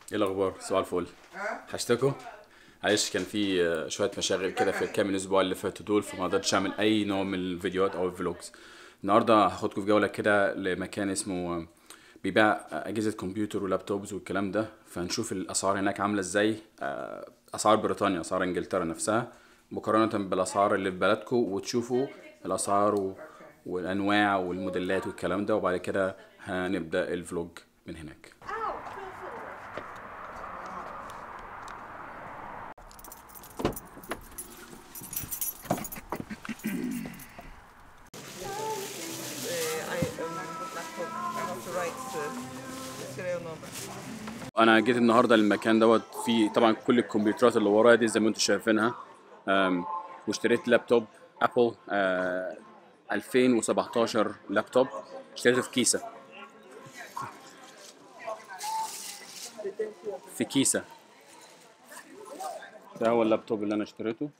ايه الاخبار؟ صباح الفل. حشتكوا. معلش كان في شويه مشاغل كده في الكام الاسبوع اللي فاتوا دول، فما قدرتش اعمل اي نوع من الفيديوهات او الفلوجز. النهارده هاخدكم في جوله كده لمكان اسمه بيبيع اجهزه كمبيوتر ولابتوبز والكلام ده، فنشوف الاسعار هناك عامله ازاي. اسعار بريطانيا، اسعار انجلترا نفسها مقارنه بالاسعار اللي في بلدكم، وتشوفوا الاسعار والانواع والموديلات والكلام ده، وبعد كده هنبدا الفلوج من هناك. انا جيت النهارده المكان دوت، فيه طبعا كل الكمبيوترات اللي ورايا دي زي ما انتم شايفينها. واشتريت لابتوب ابل 2017 لابتوب، اشتريته في كيسه. في كيسه. ده هو اللابتوب اللي انا اشتريته،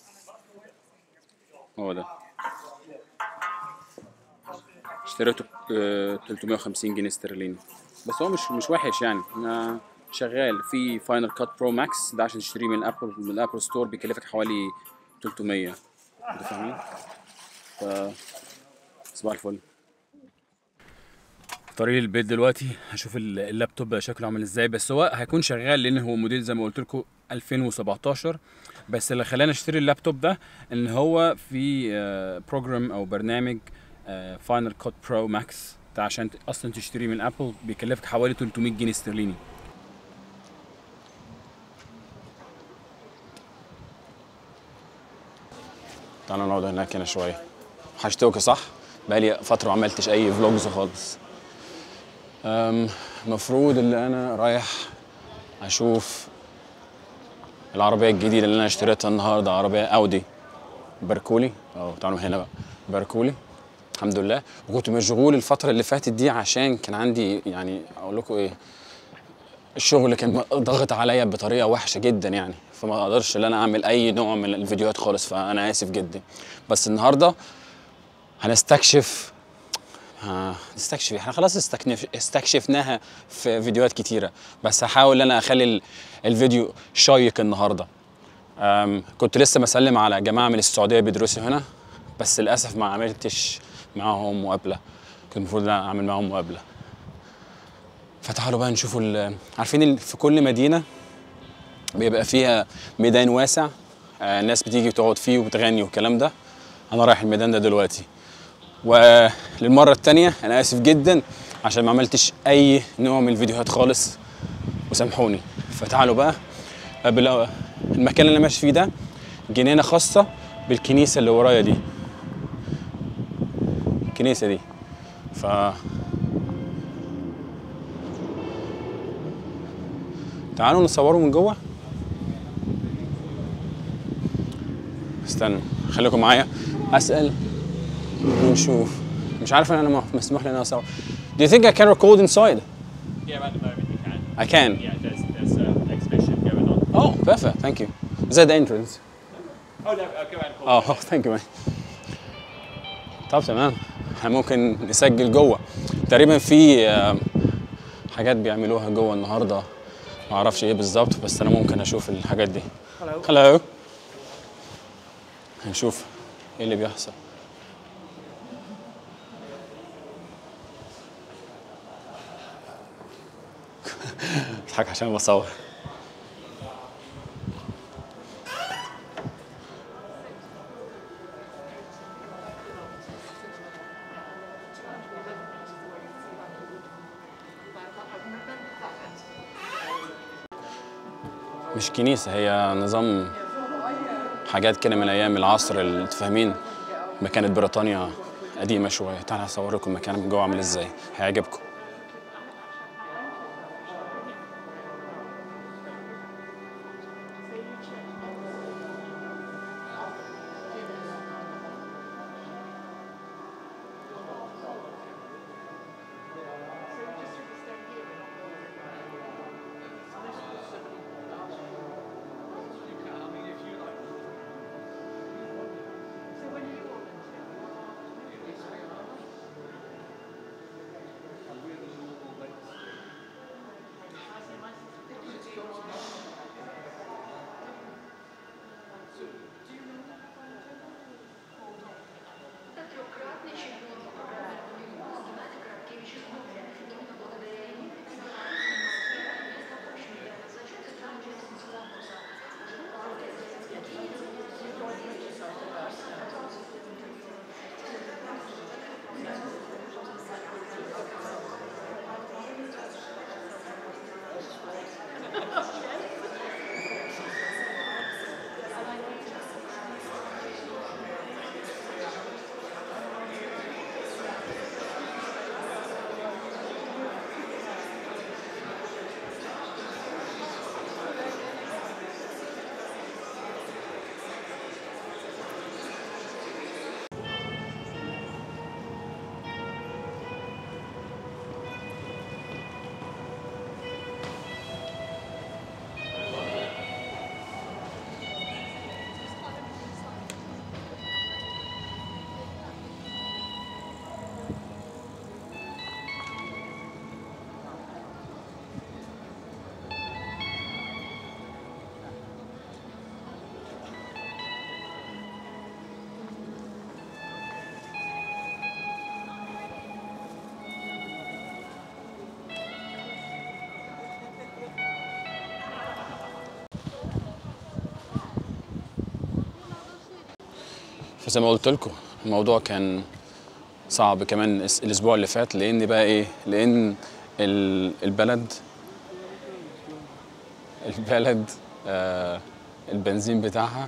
هو ده. اشتريته ب 350 جنيه استرليني، بس هو مش وحش يعني. شغال في فاينل كات برو ماكس ده، عشان تشتريه من ابل، من الابل ستور بيكلفك حوالي 300. انت فاهمين؟ صباح الفل. طريق البيت دلوقتي هشوف اللابتوب بقى شكله عامل ازاي، بس هو هيكون شغال لان هو موديل زي ما قلت لكم 2017. بس اللي خلاني اشتري اللابتوب ده ان هو في بروجرام او برنامج فاينل كات برو ماكس ده، عشان اصلا تشتريه من ابل بيكلفك حوالي 300 جنيه استرليني. تعالوا نقعد هناك هنا شويه. حشتوكي صح؟ بقالي فتره ما عملتش اي فلوجز خالص. المفروض اللي انا رايح اشوف العربية الجديدة اللي أنا اشتريتها النهاردة، عربية أودي باركولي. تعالوا هنا بقى. باركولي، الحمد لله. وكنت مشغول الفترة اللي فاتت دي عشان كان عندي، يعني أقول لكم إيه، الشغل كان ضاغط عليا بطريقة وحشة جدا يعني، فما أقدرش إن أنا أعمل أي نوع من الفيديوهات خالص، فأنا آسف جدا. بس النهاردة هنستكشف. نستكشف، احنا خلاص استكشفناها في فيديوهات كتيرة، بس هحاول ان انا اخلي الفيديو شيق النهارده. كنت لسه بسلم على جماعة من السعودية بيدرسوا هنا، بس للأسف ما عملتش معاهم مقابلة. كنت المفروض أعمل معاهم مقابلة. فتعالوا بقى نشوفوا عارفين في كل مدينة بيبقى فيها ميدان واسع، الناس بتيجي تقعد فيه وبتغني والكلام ده. أنا رايح الميدان ده دلوقتي، وللمرة التانية أنا آسف جدا عشان ما عملتش أي نوع من الفيديوهات خالص، وسامحوني. فتعالوا بقى. المكان اللي أنا ماشي فيه ده جنينة خاصة بالكنيسة اللي ورايا دي، الكنيسة دي. تعالوا نصوروا من جوه. استنوا، خليكم معايا اسال ونشوف. مش عارف انا مسموح لي ان انا اصور. Do you think I can record inside? Yeah, at the moment you can. I can. Yeah, there's an exhibition going on. Oh, perfect. Thank you. Is that the entrance? Oh no, I'll go ahead and call. Oh, thank you man. طب تمام، احنا ممكن نسجل جوه. تقريبا في حاجات بيعملوها جوه النهارده، ما اعرفش ايه بالظبط، بس انا ممكن اشوف الحاجات دي. Hello. هنشوف ايه اللي بيحصل. اضحك عشان بصور. مش كنيسة، هي نظام حاجات كده من أيام العصر اللي تفهمين، مكانة بريطانيا قديمة شوية. تعالى هصوركم المكان من جوه عامل ازاي، هيعجبكم. فزي ما قلت لكم الموضوع كان صعب كمان الاسبوع اللي فات، لان بقى ايه، لان البلد البنزين بتاعها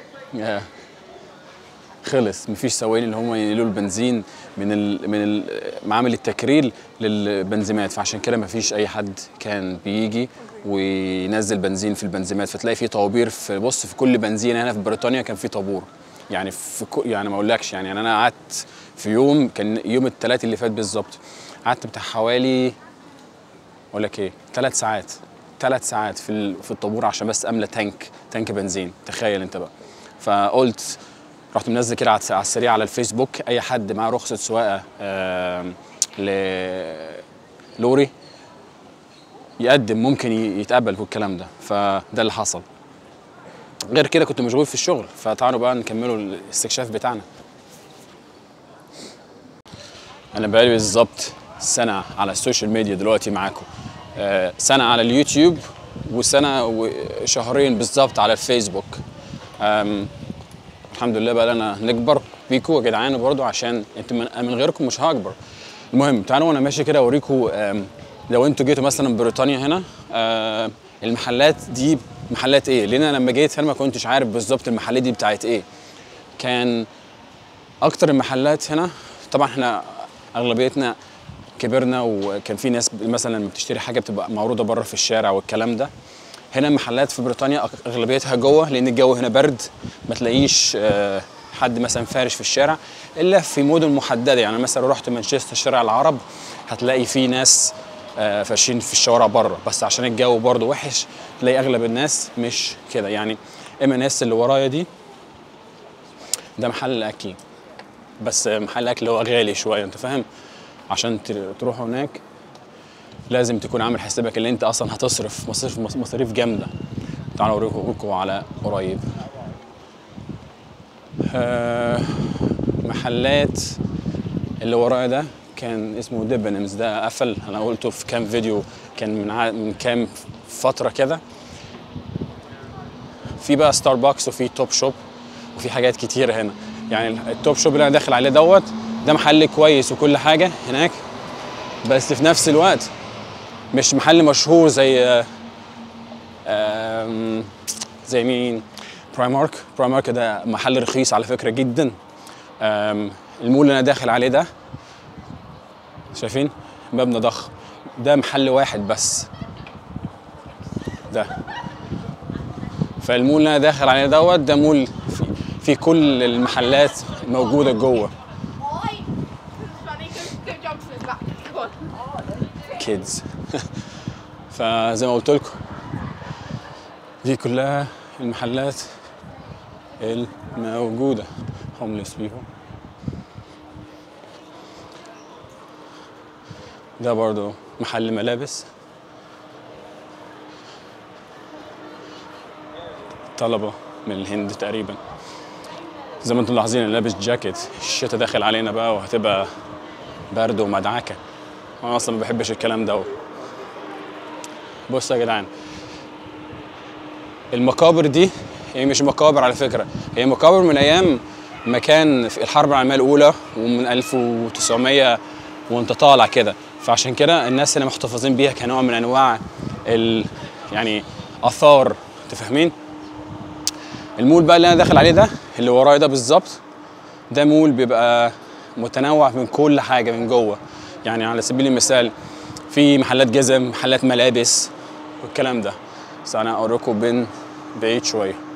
خلص، مفيش سواقين اللي هم ينقلوا البنزين من معامل التكرير للبنزيمات، فعشان كده مفيش اي حد كان بيجي وينزل بنزين في البنزيمات. فتلاقي في طوابير في كل بنزينه هنا في بريطانيا كان في طابور، يعني يعني ما اقولكش، يعني انا قعدت في يوم، كان يوم الثلاث اللي فات بالظبط، قعدت بتاع حوالي اقول لك ايه 3 ساعات في الطابور عشان بس املى تانك بنزين. تخيل انت بقى. فقلت رحت منزل كده على السريع على الفيسبوك، اي حد معاه رخصه سواقه لوري يقدم، ممكن يتقبل والكلام ده. فده اللي حصل. غير كده كنت مشغول في الشغل. فتعالوا بقى نكملوا الاستكشاف بتاعنا. انا بقالي بالظبط سنه على السوشيال ميديا دلوقتي معاكم، سنه على اليوتيوب وسنه وشهرين بالظبط على الفيسبوك. الحمد لله بقى لنا نكبر بيكم يا جدعان، برضه عشان انتوا من غيركم مش هكبر. المهم تعالوا وانا ماشي كده اوريكم، لو انتوا جيتوا مثلا بريطانيا هنا، المحلات دي محلات ايه، لان انا لما جيت هنا ما كنتش عارف بالظبط المحلات دي بتاعت ايه. كان اكتر المحلات هنا، طبعا احنا اغلبيتنا كبرنا، وكان في ناس مثلا لما بتشتري حاجه بتبقى معروضه بره في الشارع والكلام ده. هنا المحلات في بريطانيا اغلبيتها جوه، لان الجو هنا برد، ما تلاقيش حد مثلا فارش في الشارع الا في مدن محدده. يعني مثلا رحت مانشستر شارع العرب هتلاقي في ناس فاشين في الشوارع بره، بس عشان الجو برضه وحش تلاقي اغلب الناس مش كده. يعني الناس اللي ورايا دي ده محل اكل، بس محل اكل هو غالي شويه، انت فاهم، عشان تروح هناك لازم تكون عامل حسابك اللي انت اصلا هتصرف مصاريف جامده. تعالوا اوريكم على قريب. محلات اللي ورايا ده كان اسمه ديبنمز، ده قفل. انا قلته في كام فيديو، كان من كام فتره كده. في بقى ستاربكس وفي توب شوب وفي حاجات كتيره هنا. يعني التوب شوب اللي انا داخل عليه ده محل كويس وكل حاجه هناك، بس في نفس الوقت مش محل مشهور زي مين، برايمارك ده محل رخيص على فكره جدا. المول اللي انا داخل عليه ده شايفين مبنى ضخم، ده محل واحد بس ده. فالمول اللي انا داخل عليه ده مول في كل المحلات موجوده جوه. كيدز. فزي ما قلت لكم دي كلها المحلات الموجوده. هومليس بيبل. ده برضو محل ملابس، طلبه من الهند تقريبا. زي ما انتم ملاحظين انا لابس جاكيت، الشتا داخل علينا بقى وهتبقى برد ومدعكه، انا اصلا ما بحبش الكلام ده. بصوا يا جدعان، المقابر دي هي مش مقابر على فكره، هي مقابر من ايام ما كان في الحرب العالميه الاولى، ومن 1900 وانت طالع كده. فعشان كده الناس اللي محتفظين بيها كنوع من انواع يعني اثار، انت فاهمين. المول بقى اللي انا داخل عليه ده اللي ورايا ده بالظبط، ده مول بيبقى متنوع من كل حاجه من جوه. يعني على سبيل المثال في محلات جزم، محلات ملابس والكلام ده. بس انا اوريكم بعيد شويه.